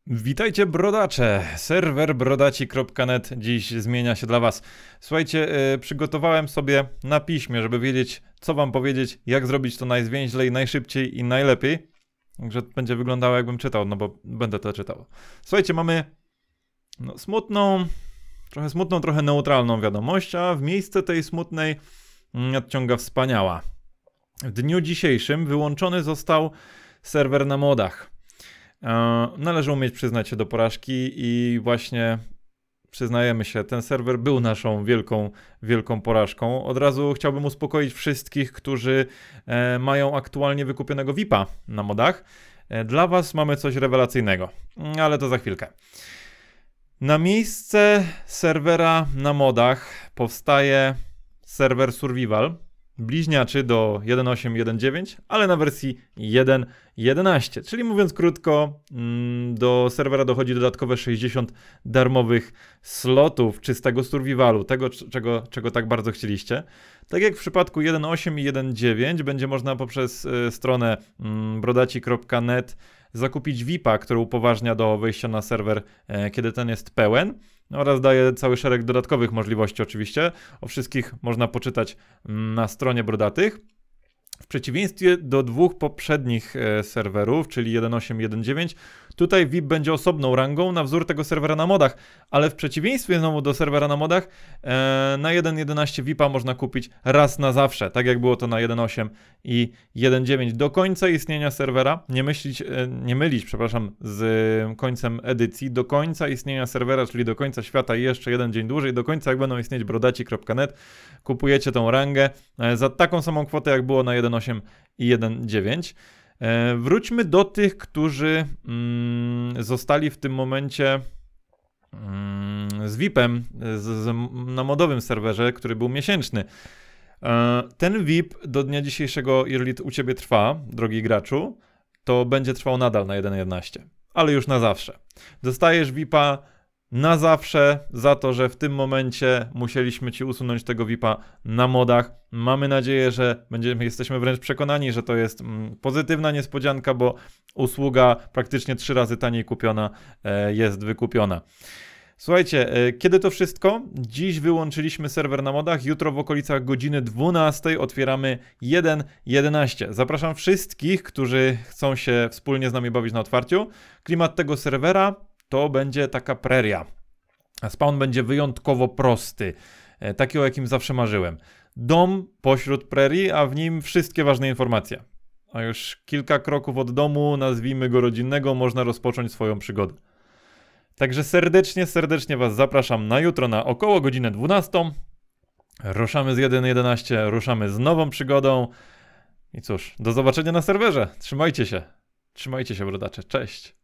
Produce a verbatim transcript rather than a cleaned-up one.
Witajcie brodacze! Serwer brodaci kropka net dziś zmienia się dla was. Słuchajcie, yy, przygotowałem sobie na piśmie, żeby wiedzieć, co wam powiedzieć, jak zrobić to najzwięźlej, najszybciej i najlepiej. Także będzie wyglądało, jakbym czytał, no bo będę to czytał. Słuchajcie, mamy no, smutną, trochę smutną, trochę neutralną wiadomość, a w miejsce tej smutnej nadciąga wspaniała. W dniu dzisiejszym wyłączony został serwer na modach. Należy umieć przyznać się do porażki i właśnie przyznajemy się, ten serwer był naszą wielką, wielką porażką. Od razu chciałbym uspokoić wszystkich, którzy e, mają aktualnie wykupionego V I P-a na modach. E, dla was mamy coś rewelacyjnego, ale to za chwilkę. Na miejsce serwera na modach powstaje serwer Survival, bliźniaczy do jeden osiem jeden dziewięć, ale na wersji jeden jedenaście. Czyli mówiąc krótko, do serwera dochodzi dodatkowe sześćdziesiąt darmowych slotów czystego survivalu, tego czego, czego tak bardzo chcieliście. Tak jak w przypadku jeden osiem i jeden dziewięć będzie można poprzez y, stronę y, brodaci kropka net zakupić V I P-a, który upoważnia do wejścia na serwer, y, kiedy ten jest pełen. Oraz daje cały szereg dodatkowych możliwości oczywiście. O wszystkich można poczytać na stronie Brodatych. W przeciwieństwie do dwóch poprzednich e, serwerów, czyli jeden osiem jeden dziewięć, tutaj V I P będzie osobną rangą na wzór tego serwera na modach, ale w przeciwieństwie znowu do serwera na modach, e, na jeden jedenaście V I P-a można kupić raz na zawsze, tak jak było to na jeden osiem i jeden dziewięć. Do końca istnienia serwera, nie, myślić, e, nie mylić, przepraszam, z końcem edycji, do końca istnienia serwera, czyli do końca świata i jeszcze jeden dzień dłużej, do końca jak będą istnieć brodaci kropka net, kupujecie tą rangę e, za taką samą kwotę jak było na jeden osiem i jeden dziewięć. E, wróćmy do tych, którzy mm, zostali w tym momencie mm, z V I P-em z, z, na modowym serwerze, który był miesięczny. E, ten V I P do dnia dzisiejszego, jeżeli u ciebie trwa, drogi graczu, to będzie trwał nadal na jeden jedenaście, ale już na zawsze. Dostajesz V I P-a na zawsze za to, że w tym momencie musieliśmy ci usunąć tego V I P-a na modach. Mamy nadzieję, że będziemy, jesteśmy wręcz przekonani, że to jest mm, pozytywna niespodzianka, bo usługa praktycznie trzy razy taniej kupiona e, jest wykupiona. Słuchajcie, e, kiedy to wszystko? Dziś wyłączyliśmy serwer na modach, jutro w okolicach godziny dwunastej otwieramy jeden jedenaście. Zapraszam wszystkich, którzy chcą się wspólnie z nami bawić na otwarciu. Klimat tego serwera to będzie taka preria. Spawn będzie wyjątkowo prosty, e, taki o jakim zawsze marzyłem. Dom pośród prerii, a w nim wszystkie ważne informacje. A już kilka kroków od domu, nazwijmy go rodzinnego, można rozpocząć swoją przygodę. Także serdecznie, serdecznie was zapraszam na jutro na około godzinę dwunastą. Ruszamy z jeden jedenaście, ruszamy z nową przygodą. I cóż, do zobaczenia na serwerze. Trzymajcie się. Trzymajcie się, brodacze. Cześć.